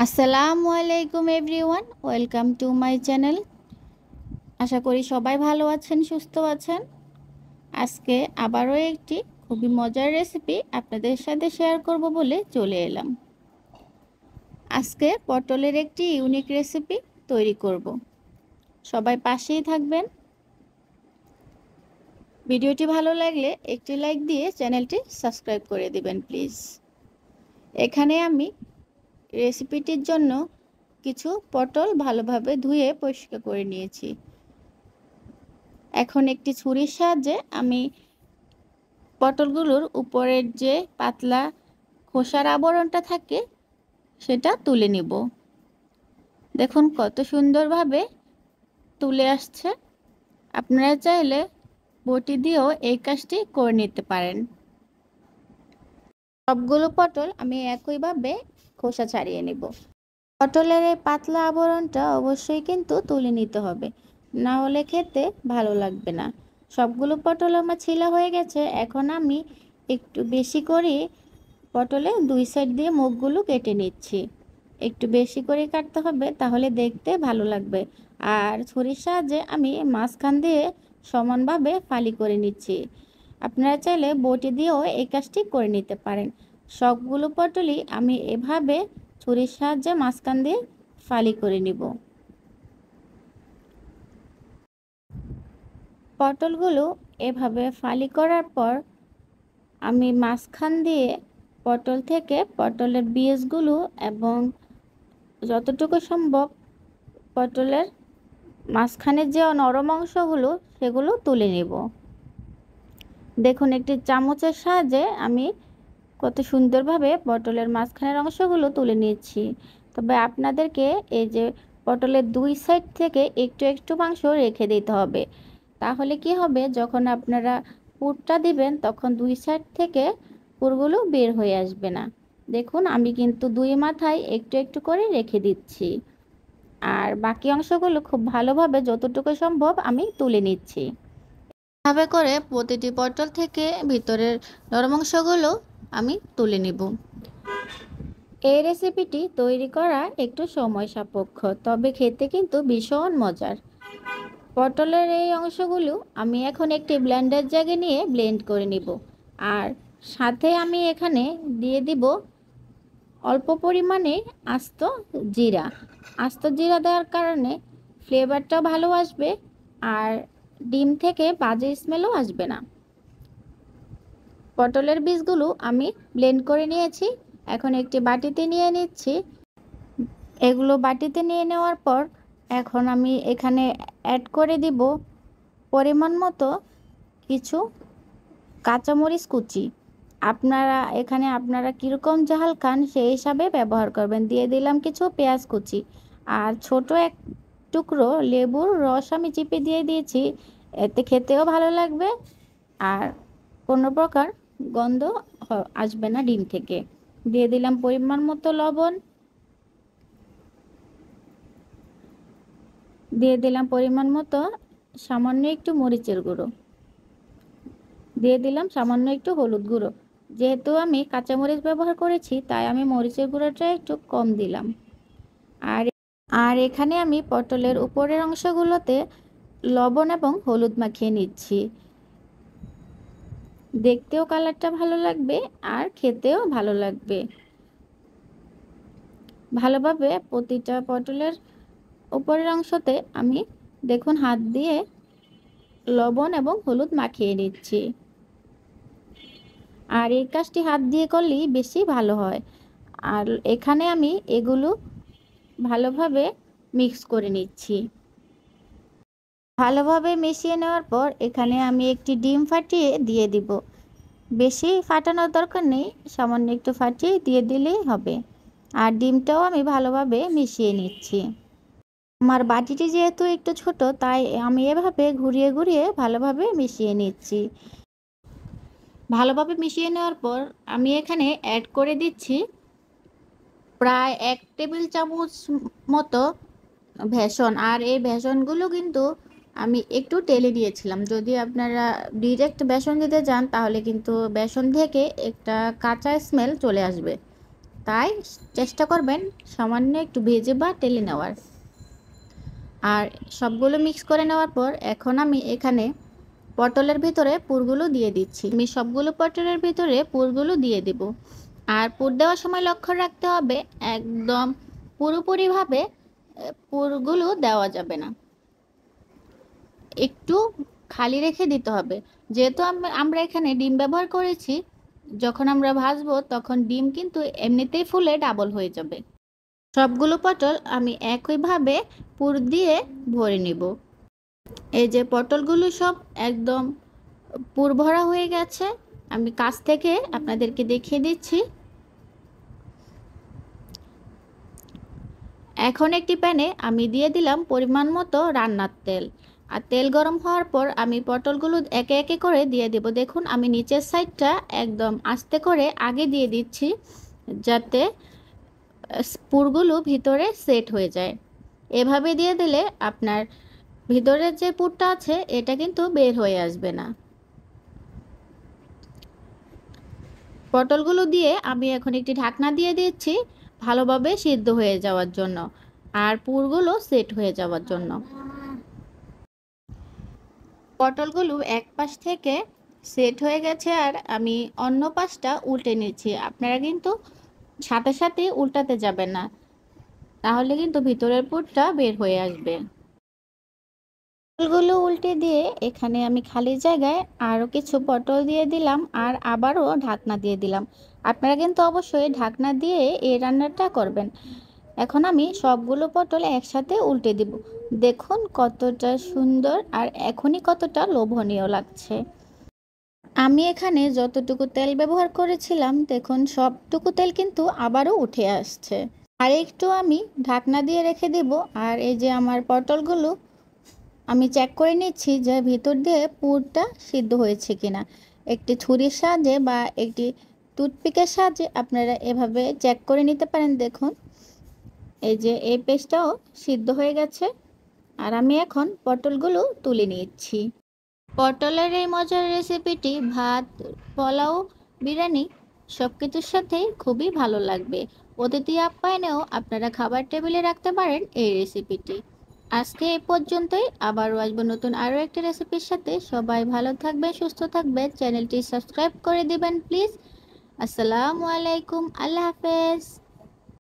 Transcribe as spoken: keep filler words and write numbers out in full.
আসসালামু আলাইকুম everyone, welcome to my channel. আশা করি সবাই ভালো আছেন, সুস্থ আছেন। আজকে আবারও একটি খুবই মজার রেসিপি আপনাদের সাথে শেয়ার করব বলে চলে এলাম। আজকে পটলের একটি ইউনিক রেসিপি তৈরি করব। সবাই পাশেই থাকবেন। ভিডিওটি ভালো লাগলে একটি লাইক দিয়ে চ্যানেলটি সাবস্ক্রাইব করে দিবেন প্লিজ। এখানে আমি রেসিপিটির জন্য কিছু পটল ভালোভাবে ধুয়ে পরিষ্কার করে নিয়েছি। এখন একটি ছুরির সাহায্যে আমি পটলগুলোর উপরের যে পাতলা খোসার আবরণটা থাকে সেটা তুলে নিব। দেখুন কত সুন্দরভাবে তুলে আসছে। আপনারা চাইলে বটি দিয়েও এই কাজটি করে নিতে পারেন। সবগুলো পটল আমি একইভাবে খোসা ছাড়িয়ে নেব। পটলের এই পাতলা আবরণটা অবশ্যই কিন্তু তুলে নিতে হবে, না হলে খেতে ভালো লাগবে না। সবগুলো পটল আমার ছিলা হয়ে গেছে। এখন আমি একটু বেশি করে পটলে দুই সাইড দিয়ে মুখগুলো কেটে নিচ্ছি। একটু বেশি করে কাটতে হবে, তাহলে দেখতে ভালো লাগবে। আর ছুরির সাহায্যে আমি মাঝখান দিয়ে সমানভাবে ফালি করে নিচ্ছি। আপনারা চাইলে বটি দিয়েও এই কাজটি করে নিতে পারেন। সবগুলো পটলই আমি এভাবে ছুরির সাহায্যে মাঝখান দিয়ে ফালি করে নিব। পটলগুলো এভাবে ফালি করার পর আমি মাঝখান দিয়ে পটল থেকে পটলের বীজগুলো এবং যতটুকু সম্ভব পটলের মাঝখানের যে নরম অংশগুলো সেগুলো তুলে নেব। দেখুন একটি চামচের সাহায্যে আমি কত সুন্দরভাবে পটলের মাঝখানের অংশগুলো তুলে নিচ্ছি। তবে আপনাদেরকে এই যে পটলের দুই সাইড থেকে একটু একটু মাংস রেখে দিতে হবে। তাহলে কি হবে, যখন আপনারা পুরটা দিবেন তখন দুই সাইড থেকে পুরগুলো বের হয়ে আসবে না। দেখুন আমি কিন্তু দুই মাথায় একটু একটু করে রেখে দিচ্ছি, আর বাকি অংশগুলো খুব ভালোভাবে যতটুকু সম্ভব আমি তুলে নিচ্ছি। এভাবে করে প্রতিটি পটল থেকে ভিতরের নরম অংশগুলো আমি তুলে নিব। এই রেসিপিটি তৈরি করা একটু সময় সাপেক্ষ, তবে খেতে কিন্তু ভীষণ মজার। পটলের এই অংশগুলো আমি এখন একটি ব্লেন্ডার জাগে নিয়ে ব্লেন্ড করে নিব। আর সাথে আমি এখানে দিয়ে দিব অল্প পরিমাণে আস্ত জিরা। আস্ত জিরা দেওয়ার কারণে ফ্লেভারটাও ভালো আসবে, আর ডিম থেকে বাজে স্মেলও আসবে না। পটলের বীজগুলো আমি ব্লেন্ড করে নিয়েছি। এখন একটি বাটিতে নিয়ে নিচ্ছি। এগুলো বাটিতে নিয়ে নেওয়ার পর এখন আমি এখানে অ্যাড করে দিব পরিমাণ মতো কিছু কাঁচামরিচ কুচি। আপনারা এখানে আপনারা কীরকম ঝাল খান সেই হিসাবে ব্যবহার করবেন। দিয়ে দিলাম কিছু পেঁয়াজ কুচি, আর ছোট এক টুকরো লেবুর রস আমি চিপে দিয়ে দিয়েছি। এতে খেতেও ভালো লাগবে, আর কোনো প্রকার গন্ধ আসবে না ডিম থেকে। দিয়ে দিলাম পরিমাণ মতো লবণ, দিয়ে দিলাম পরিমাণ মতো সামান্য একটু মরিচের গুঁড়ো, দিয়ে দিলাম সামান্য একটু হলুদ গুঁড়ো। যেহেতু আমি কাঁচামরিচ ব্যবহার করেছি তাই আমি মরিচের গুঁড়োটা একটু কম দিলাম। আর আর এখানে আমি পটলের উপরের অংশগুলোতে লবণ এবং হলুদ মাখিয়ে নিচ্ছি। দেখতেও কালারটা ভালো লাগবে আর খেতেও ভালো লাগবে। ভালোভাবে প্রতিটা পটলের উপরের অংশতে আমি দেখুন হাত দিয়ে লবণ এবং হলুদ মাখিয়ে নিচ্ছি। আর এই কাজটি হাত দিয়ে করলেই বেশি ভালো হয়। আর এখানে আমি এগুলো ভালোভাবে মিক্স করে নিচ্ছি। ভালোভাবে মিশিয়ে নেওয়ার পর এখানে আমি একটি ডিম ফাটিয়ে দিয়ে দিব। বেশি ফাটানোর দরকার নেই, সামান্য একটু ফাটিয়ে দিয়ে দিলেই হবে। আর ডিমটাও আমি ভালোভাবে মিশিয়ে নিচ্ছি। আমার বাটিটি যেহেতু একটু ছোট তাই আমি এভাবে ঘুরিয়ে ঘুরিয়ে ভালোভাবে মিশিয়ে নিচ্ছি। ভালোভাবে মিশিয়ে নেওয়ার পর আমি এখানে অ্যাড করে দিচ্ছি প্রায় এক টেবিল চামচ মতো বেসন। আর এই বেসনগুলো কিন্তু আমি একটু টেলে নিয়েছিলাম। যদি আপনারা ডিরেক্ট বেসন দিতে চান তাহলে কিন্তু বেসন থেকে একটা কাঁচা স্মেল চলে আসবে। তাই চেষ্টা করবেন সামান্য একটু ভেজে বা টেলে নেওয়ার। আর সবগুলো মিক্স করে নেওয়ার পর এখন আমি এখানে পটলের ভিতরে পুরগুলো দিয়ে দিচ্ছি। আমি সবগুলো পটলের ভিতরে পুরগুলো দিয়ে দেব। আর পুর দেওয়ার সময় লক্ষ্য রাখতে হবে একদম পুরোপুরিভাবে পুরগুলো দেওয়া যাবে না, একটু খালি রেখে দিতে হবে। যেহেতু আমরা এখানে ডিম ব্যবহার করেছি, যখন আমরা ভাজবো তখন ডিম কিন্তু এমনিতেই ফুলে ডাবল হয়ে যাবে। সবগুলো পটল আমি একইভাবে পুর দিয়ে ভরে নিব। এই যে পটলগুলো সব একদম পুর ভরা হয়ে গেছে, আমি কাছ থেকে আপনাদেরকে দেখিয়ে দিচ্ছি। এখন একটি প্যানে আমি দিয়ে দিলাম পরিমাণ মতো রান্নার তেল। আর তেল গরম হওয়ার পর আমি পটলগুলো একে একে করে দিয়ে দেব। দেখুন আমি নিচের সাইডটা একদম আস্তে করে আগে দিয়ে দিচ্ছি, যাতে পুরগুলো ভিতরে সেট হয়ে যায়। এভাবে দিয়ে দিলে আপনার ভিতরের যে পুরটা আছে এটা কিন্তু বের হয়ে আসবে না। পটলগুলো দিয়ে আমি এখন একটি ঢাকনা দিয়ে দিচ্ছি ভালোভাবে সিদ্ধ হয়ে যাওয়ার জন্য আর পুরগুলো সেট হয়ে যাওয়ার জন্য। পটলগুলো এক পাশ থেকে সেট হয়ে গেছে আর আমি অন্য পাশটা উল্টে নিচ্ছি। আপনারা কিন্তু সাথে সাথে উল্টাতে যাবেন না, তাহলে কিন্তু ভিতরের পুরটা বের হয়ে আসবে। পটলগুলো উল্টে দিয়ে এখানে আমি খালি জায়গায় আরও কিছু পটল দিয়ে দিলাম আর আবারও ঢাকনা দিয়ে দিলাম। আপনারা কিন্তু অবশ্যই ঢাকনা দিয়ে এই রান্নাটা করবেন। এখন আমি সবগুলো পটল একসাথে উল্টে দিব। দেখুন কতটা সুন্দর আর এখনই কতটা লোভনীয় লাগছে। আমি এখানে যতটুকু তেল ব্যবহার করেছিলাম দেখুন সবটুকু তেল কিন্তু আবারও উঠে আসছে। আর একটু আমি ঢাকনা দিয়ে রেখে দেব। আর এই যে আমার পটলগুলো আমি চেক করে নিচ্ছি যে ভিতর দিয়ে পুরটা সিদ্ধ হয়েছে কিনা। একটি ছুরির সাহায্যে বা একটি টুথপিকের সাহায্যে আপনারা এভাবে চেক করে নিতে পারেন। দেখুন এই যে এই পেস্টটাও সিদ্ধ হয়ে গেছে। আর আমি এখন পটলগুলো তুলে নিচ্ছি। পটলের এই মজার রেসিপিটি ভাত, পোলাও, বিরিয়ানি সব কিছুর সাথেই খুবই ভালো লাগবে। অতিথি আপ্যায়নেও আপনারা খাবার টেবিলে রাখতে পারেন এই রেসিপিটি। আজকে এই পর্যন্তই, আবারও আসবো নতুন আরও একটি রেসিপির সাথে। সবাই ভালো থাকবে, সুস্থ থাকবে, চ্যানেলটি সাবস্ক্রাইব করে দিবেন প্লিজ। আসসালামু আলাইকুম, আল্লাহ হাফেজ।